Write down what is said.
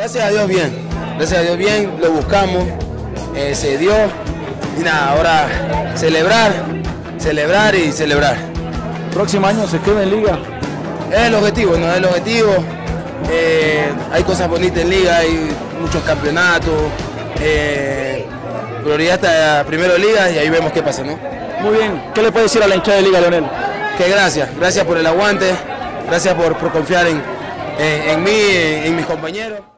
Gracias a Dios bien, lo buscamos, se dio y nada, ahora celebrar y celebrar. ¿Próximo año se queda en Liga? Es el objetivo, ¿no? Es el objetivo. Hay cosas bonitas en Liga, hay muchos campeonatos, prioridad está primero Liga y ahí vemos qué pasa, ¿no? Muy bien, ¿qué le puede decir a la hinchada de Liga, Leonel? Que gracias por el aguante, gracias por confiar en mí, en mis compañeros.